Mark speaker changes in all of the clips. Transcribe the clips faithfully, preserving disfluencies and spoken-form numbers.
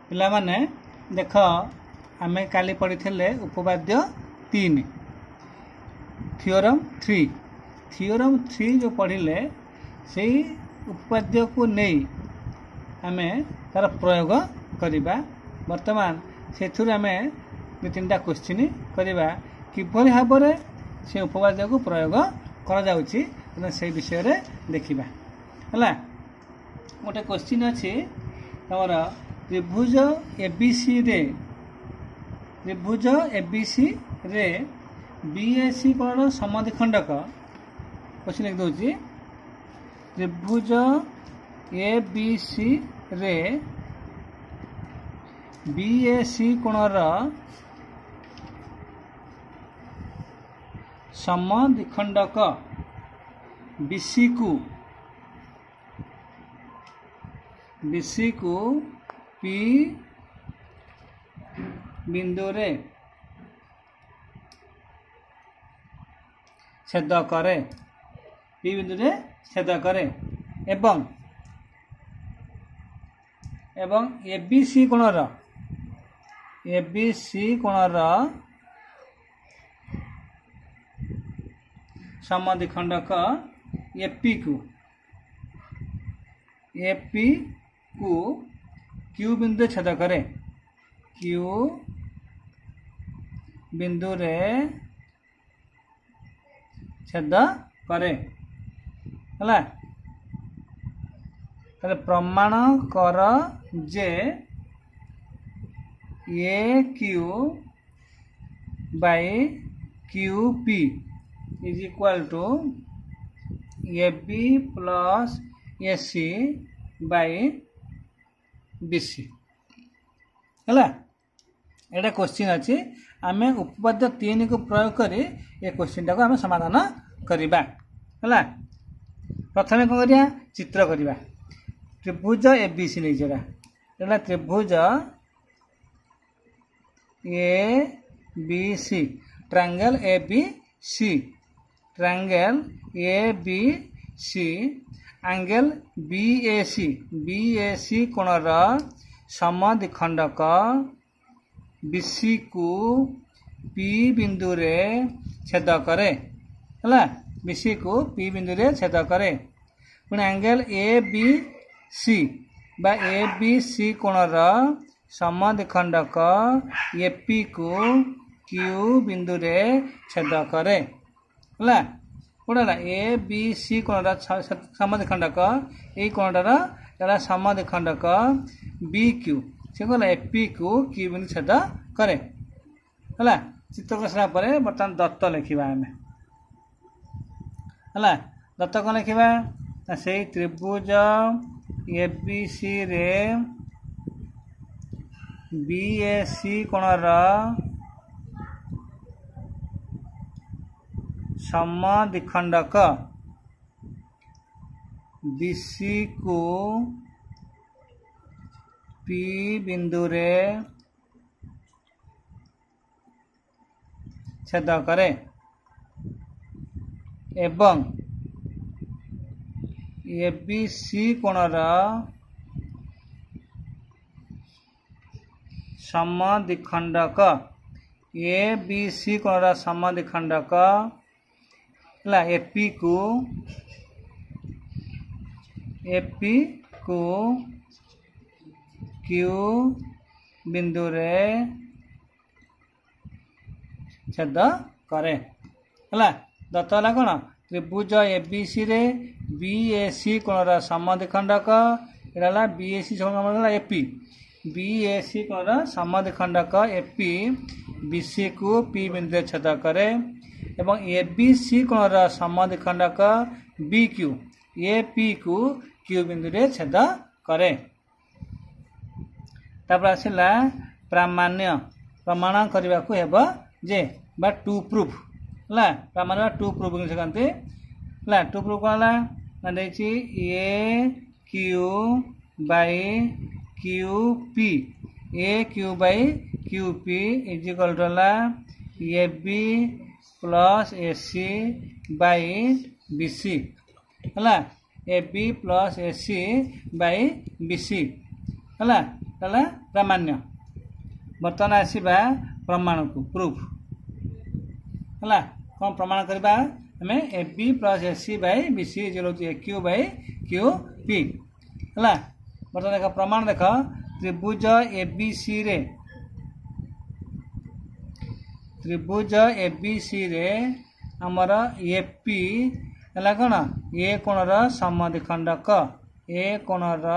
Speaker 1: पिला माने देख आमे काली पढ़ी उपपाद्य तीन थियोरम थ्री थियोरम थ्री जो पढ़िले से उपपाद्य को नहीं आमे तार प्रयोग करिबा। वर्तमान से आमे दु तीन टा क्वेश्चन करिबा किभली भाव में से उपपाद्य को प्रयोग करा जाउची से विषय रे देखिबा। हला गोटे क्वेश्चन अछि तमर त्रिभुज एबीसी रे त्रिभुज एबीसी रे बीएसी कोण समद्विखंडक क्वेश्चन लिख दोची त्रिभुज एबीसी रे बीएसी कोणर समद्विखंडक बीसी को बीसी को पी बिंदु रे छेद करे पी बिंदु रे छेद करे एवं एवं एबीसी कोणर एबीसी कोणर समद्विखंडक एपी को एपी को क्यू बिंदु छेद करे क्यू बिंदु रे छेद करे हला तले प्रमाण कर जे A Q by Q P is equal to A B plus A C by B C हला एटा क्वेश्चन अच्छी आम उपपाद्य तीन को प्रयोग करी ये क्वेश्चन टाको आम समाधान करिबा। हला प्रथमे कौन करिया चित्र करिबा त्रिभुज एबीसी नहीं जरा एटा त्रिभुज A B C triangle A B C triangle A B C angle B A C B A C कोणर समद्विखंडक बीसी को पी बिंदु रे छेद करे हला बीसी को पी बिंदु रे छेद करे पुणी एंगल ए बी सी बा ए बी सी कोणर समद्विखंडक एपी को क्यू बिंदु रे छेद करे हला कोणला ए बी सी कोणर समद्विखंडक ए कोणर एला समद्विखंडक बी क्यू से कहला एपी को क्यू बिंदु छेद करे हला चित्र कसला परे बर्तमान दत्त लिखिबा हमें हला दत्त कोन लिखिबा से त्रिभुज एबीसी रे बीएसी कोणर समद्विखंडक बीसी को पी बिंदु रे छेद करे एवं एबीसी कोणर समद्विखंडक ए बी सी कोणर समद्विखंडक ला एपी को एपी को क्यू बिंदु रे छेद करे हला दत्त हला कोन त्रिभुज एबीसी रे बीएसी कोणर समद्विखंडक एला बीएसी समद्विखंडक एपी बीएसी कोणर समद्विखंडक एपी बीसी को पी बिंदु रे छेद करे एवं एबीसी कोणर समद्विखंडक बीक्यू एपी को क्यू बिंदु रे छेद करे। तापर आसिला प्रामाण्य प्रमाण करने को हेबो जे बा टू प्रूफ ला प्रमाण टू प्रूफ से कहते ला टू प्रूफ कौन ला देखी A Q by Q P A Q by Q P is equal to ला A B plus A C by B C हला A B plus A C by B C हला ହେଲା ପ୍ରାମାଣ୍ୟ। ବର୍ତ୍ତମାନ ଆସିବା ପ୍ରମାଣକୁ ପ୍ରୁଫ ହେଲା। କ'ଣ ପ୍ରମାଣ କରିବା ଆମେ A B plus A C by B C equal to A Q by Q P ହେଲା। ବର୍ତ୍ତମାନ ଦେଖ ପ୍ରମାଣ ଦେଖ ତ୍ରିଭୁଜ ଏ ବି ସି ରେ ତ୍ରିଭୁଜ ଏ ବି ସି ରେ ଆମର ଏ ପି ହେଲା କ'ଣ ଏ କୋଣର ସମଦ୍ୱିଖଣ୍ଡକ ଏ କୋଣର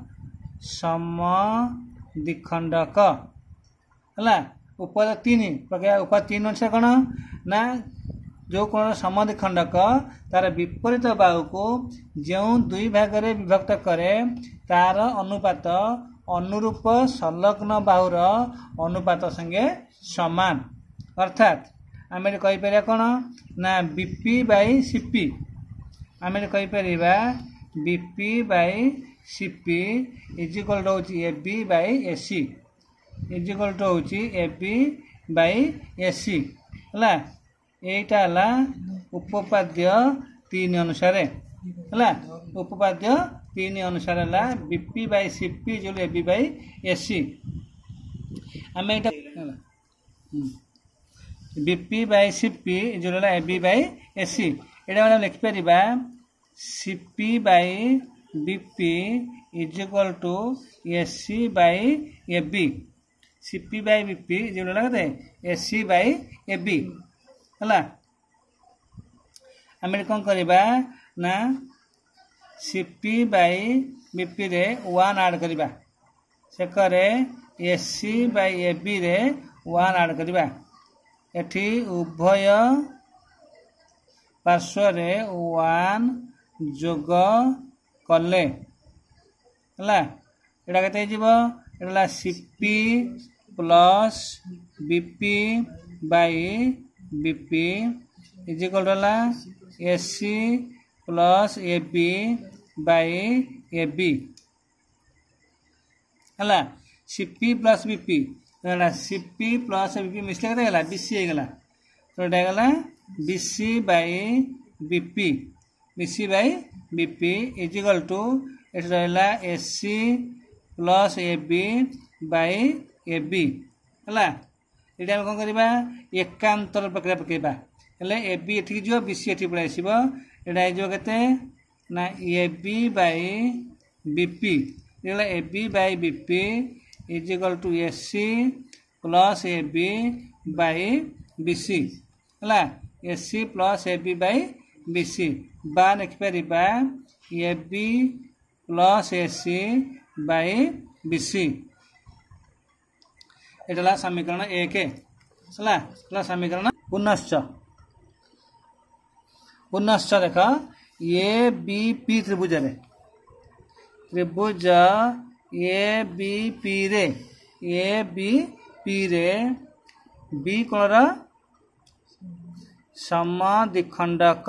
Speaker 1: ସମଦ୍ୱିଖଣ୍ଡକ ହେଲା। ଉପାଦ ତିନି ପ୍ରକ୍ରିୟା ଉପାଦ ତିନି ଅନୁସାରେ କ'ଣ ନା ଯେଉଁ କୋଣର ସମଦ୍ୱିଖଣ୍ଡକ ତାର ବିପରୀତ ବାହୁକୁ ଯେଉଁ ଦୁଇ ଭାଗରେ ବିଭକ୍ତ କରେ ତାର ଅନୁପାତ ଅନୁରୂପ ସଂଲଗ୍ନ ବାହୁର ଅନୁପାତ ସଙ୍ଗେ ସମାନ। ଅର୍ଥାତ୍ ଆମେ ଏଠି କହିପାରିବା କ'ଣ ନା ବିପି ବାଇ ସିପି ଆମେ ଏଠି କହିପାରିବା BP by CP is equal to ହେଉଛି A B by A C is equal to ହେଉଛି A B by A C ହେଲା। এইটা ହେଲା ଉପପାଦ୍ୟ ତିନି ଅନୁସାରେ ହେଲା। ଉପପାଦ୍ୟ ତିନି ଅନୁସାରେ ହେଲା ବିପି ବାଇ ସିପି ଯୋଉ ଏ ବି ବାଇ ଏ ସି ଆମେ ଏଇଟା ହେଲା ବିପି ବାଇ ସିପି ଯୋଉ ହେଲା A B by A C ଏଇଟା ଆମେ ଲେଖିପାରିବା CP by BP is equal to A C by A B CP by BP ଯୋଉ ହେଲା କେତେ ଏ ସି ବାଇ ଏ ବି ହେଲା। ଆମେ କ'ଣ କରିବା ନା ସିପି ବାଇ ବିପି ରେ ୱାନ୍ ଆଡ୍ କରିବା ସେକରେ ଏସି ବାଇ ଏ ବି ରେ ୱାନ୍ ଆଡ୍ କରିବା। ଏଠି ଉଭୟ ପାର୍ଶ୍ୱରେ ୱାନ୍ ଯୋଗ କଲେ ହେଲା ଏଇଟା କେତେ ହେଇଯିବ ଏଇଟା ହେଲା CP plus BP by BP is equal to ହେଲା AC plus A B by A B ହେଲା। ସିପି ପ୍ଲସ୍ ବିପି ହେଲା ସିପି ପ୍ଲସ୍ ବିପି ମିଶିଲେ କେତେ ହେଇଗଲା ବିସି ହେଇଗଲା ତ ଏଇଟା ହେଇଗଲା BC by BP BC by BP is equal to ଏଠି ରହିଲା AC plus A B by A B ହେଲା। ଏଇଟା ଆମେ କ'ଣ କରିବା ଏକାନ୍ତର ପ୍ରକ୍ରିୟା ପକାଇବା ହେଲେ ଏ ବି ଏଠିକି ଯିବ ବିସି ଏଠି ପଳାଇ ଆସିବ ଏଇଟା ହେଇଯିବ କେତେ ନା ଏ ବି ବାଇ ବିପି ହେଲା A B by BP is equal to AC plus A B by BC ହେଲା AC plus A B by BC ବା ଲେଖିପାରିବା A B plus AC by BC ଏଇଟା ହେଲା ସମୀକରଣ ଏକ ହେଲା ହେଲା ସମୀକରଣ ପୁନଶ୍ଚ ପୁନଶ୍ଚ ଦେଖ ଏ ବି ପି ତ୍ରିଭୁଜରେ ତ୍ରିଭୁଜ ଏ ବି ପି ରେ ଏ ବି ପି ରେ ବି କୋଣର ସମଦ୍ୱିଖଣ୍ଡକ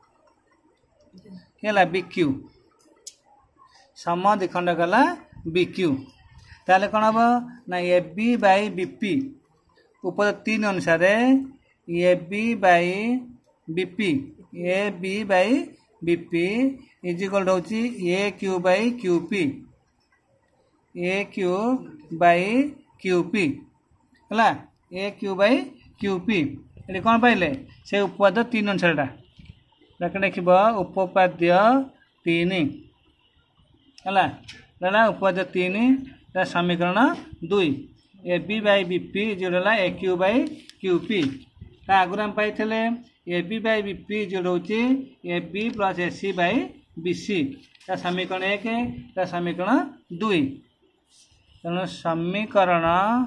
Speaker 1: ହେଲା ବିକ୍ୟୁ ସମଦ୍ୱିଖଣ୍ଡକ ହେଲା ବିକ୍ୟୁ ତାହେଲେ କ'ଣ ହେବ ନା ଏ ବି ବାଇ ବିପି ଉପର ତିନି ଅନୁସାରେ A B by BP A B by BP is equal to ହେଉଛି A Q by Q P A Q by Q P ହେଲା A Q by Q P ଏଠି କ'ଣ ପାଇଲେ ସେ ଉପପାଦ୍ୟ ତିନି ଅନୁସାରେଟା ତାକୁ ଲେଖିବ ଉପପାଦ୍ୟ ତିନି ହେଲା ହେଲା ଉପପାଦ୍ୟ ତିନି ସମୀକରଣ ଦୁଇ A B by B P जो है A Q by Q P ता आगुरी आम पाइले A B by B P जो रोचे A B plus A C by B C ता समीकरण एक ता समीकरण दुई तेणु समीकरण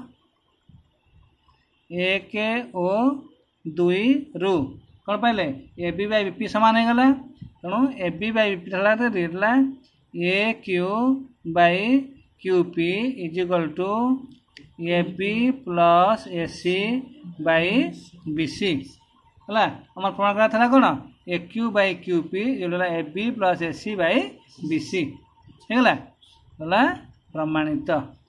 Speaker 1: एक ओ दुई रु कौन पाइले A B by B P सामान हो गला तेणु A B by B P है A Q by Q P is equal to A B plus A C by B C है आम प्रमाण करा था कौन A Q by Q P जो A B plus A C by B C है प्रमाणित।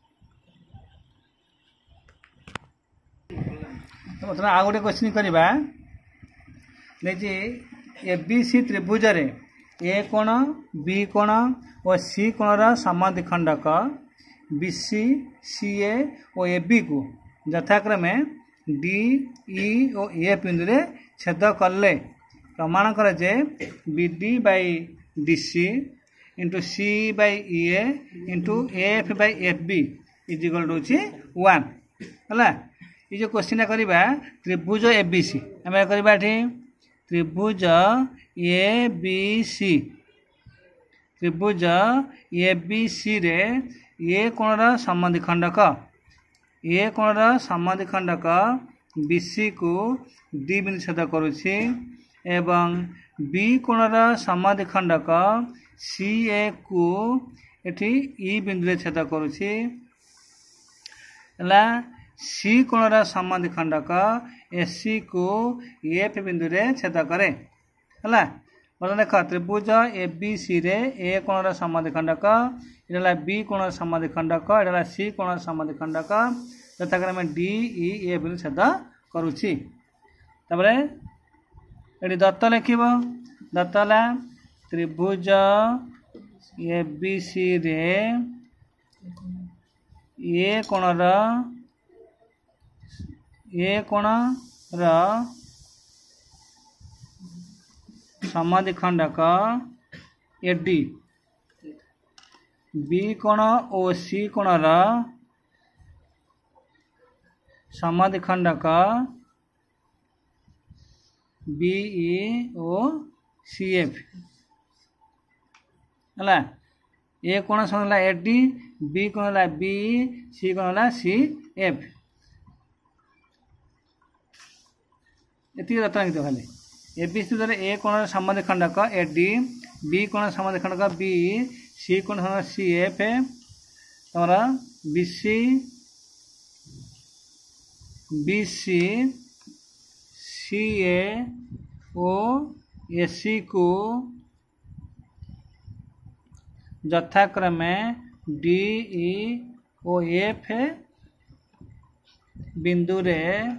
Speaker 1: बर्तमान आउ गोटे क्वेश्चन करवा देखिए ए बी सी त्रिभुज रे ए कोण बी कोण और सी कोणर समद्विखंडक बी सी सी ए और ए बी को यथाक्रमे डी ई और ए बिंदु रे छेद कले प्रमाण कर जे B D by D C into C by E A into F by F B is equal to one है। ये जो क्वेश्चन करवा त्रिभुज ए बी सी आम करवा त्रिभुज ए बी सी त्रिभुज ए बी सी रे ए कोणर समद्विखंडक ए कोणर समद्विखंडक बी सी को डी बिंदु छेद करुछि एवं बी कोणर समद्विखंडक सी ए को एठी ई बिंदु रे छेद करुछि हला सी कोणर समद्विखंडक एसी को एफ बिंदु रे छेद करे हला। बता देख त्रिभुज ए बी सी रे ए कोणर समद्विखंडक एटा बी कोणर समद्विखंडक एटा सी कोणर समद्विखंडक यथाक्रमे डी ई ए बिंदु छेद करुछि। तापरे एटी दत्त लिखिबो दत्त ला त्रिभुज ए बी सी रे ए कोणर ए कोणर समद्विखंडक एडी बी कोण और सी कोणर समद्विखंडक बी ई ओ सी एफ है। ए कोण समझला एडी बी कोण बी सी कोण सी एफ एति रत्नांकित खाली ए बी सी द्वारा ए कोण समद्विखंडक एडी बी कोण समद्विखंडक बी सी कोण सी एफ तमरा B C B C C A ओ ए सी को यथाक्रमे डी ई ओ एफ बिंदु रे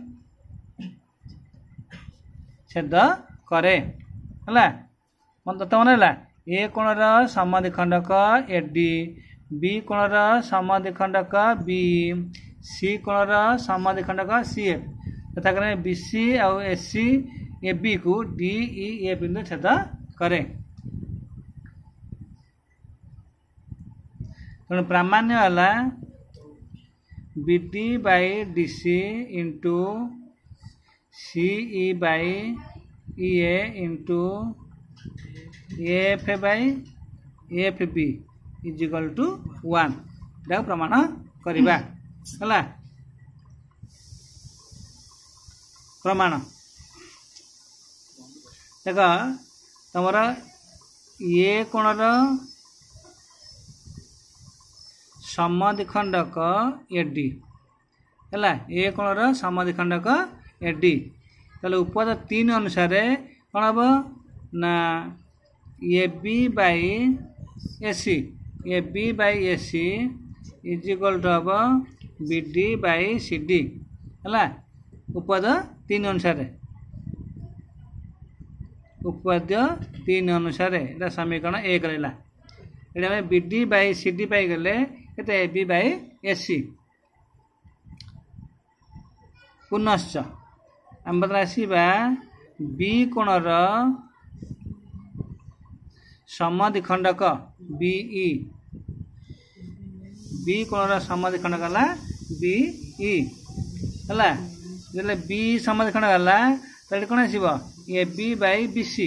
Speaker 1: छेद करे है मन दत्त मन है ए कोणर समद्विखंडक एडी बी कोणर समद्विखंडक बी सी कोणर समद्विखंडक सी एफ यथाक्रमे बी सी और ए सी ए बी को डी ई ए बिंदु छेद करे। तेणु प्रामाण्य है B D by D C into C E by E A into F by F B is equal to one यह प्रमाण करवा है। प्रमाण देख तुम ए कोणर समद्विखंडक एडी है ए कोणर समद्विखंडक एडी ताले उपद तीन अनुसार कौन हम ना A B by A C A B by A C is equal to हम B D by C D है उपद तीन अनुसार उपद तीन अनुसार एटा समीकरण एक रहा ये B D by C D पाई गले A B by A C पुनश्च आम बता आसवा बी कोणर समद्विखंडक बीई बी कोणर समद्विखंडक है बीई है जो बी समद्विखंडक है तो कौन आसो A B by B C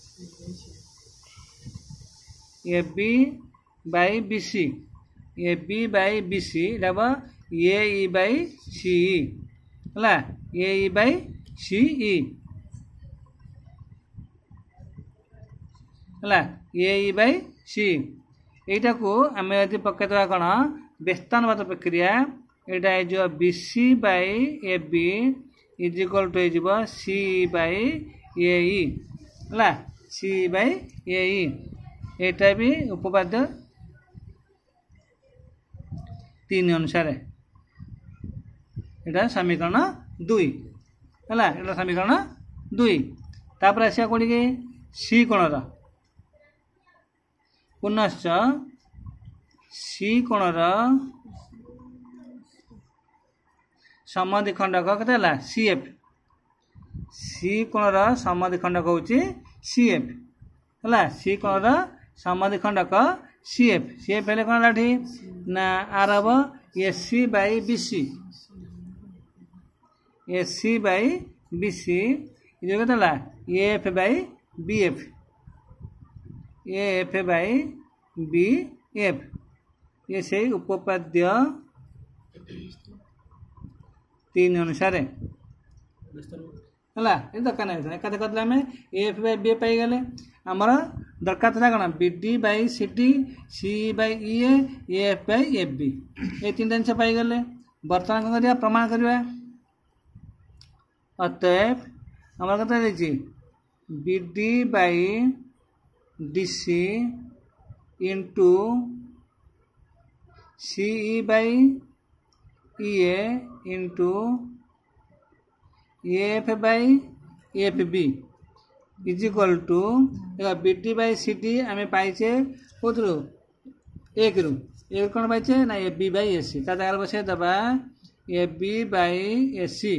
Speaker 1: A B by B C A B by B C हम ए ई बाई सी है ए ई बाई सी ई है ए ई बाई सी यटा को आम यदि पकईदे कौन व्यस्तानुपात प्रक्रिया यहाँ जो B C by A B is equal to हो सी बाई ए ई है सी बाई ए ई यहाँ भी उपपाद्य तीन अनुसार यहाँ समीकरण दुई है यहाँ समीकरण दुई तापर आसा कौन कि सी कोणर पुनश्च सी कोणर समद्विखंडक केते हला सी एफ सी कोणर समद्विखंडक होची सी एफ हला सी कोणर समद्विखंडक सी एफ सी एफ हेले कोन लाठी ना आर हबो AC by BC AC by BC ये केते हला F by BF F by BF ये से उपपाद्य तीन अनुसार है दरकार नहीं एका कहते आम एफ बाई बी पाई गले आमर दरकार था कौन B D by C D C by E F by F B ये तीन जिन पाई गले बर्तमान कौन कर प्रमाण करवा अतएव आमर कत B D by D C into C E by E into F by F B is equal to B D by C D आम पाइचे कौन एक रु एक कौन पाइचे ना ए बी बाई ए सी जगह बसे दबा A B by A C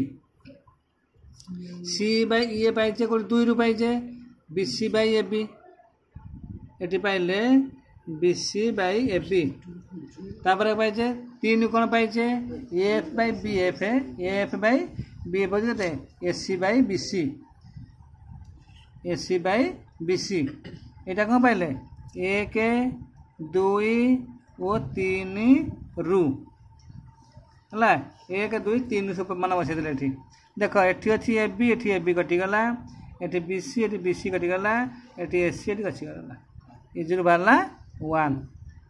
Speaker 1: C by A पाइचे कौन दुई रु पाइचे B C by A B ये पाइले B C by A B तापर पाइचे तीन कौन पाइचे F by B F F by B F होते A C by B C A C by B C यहाँ कौन पाइले एक दुई और तीन रु है एक दुई तीन सब मान बसई ये देख ये अच्छी ए बी ये ए बी कटिगला ये बी सी ये बी सी कटिगला ये ए सी ये कटिगला इजु बाहरला वन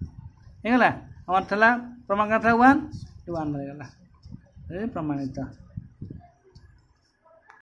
Speaker 1: होगा आम था प्रमाण था वन वन रहीगला प्रमाणित।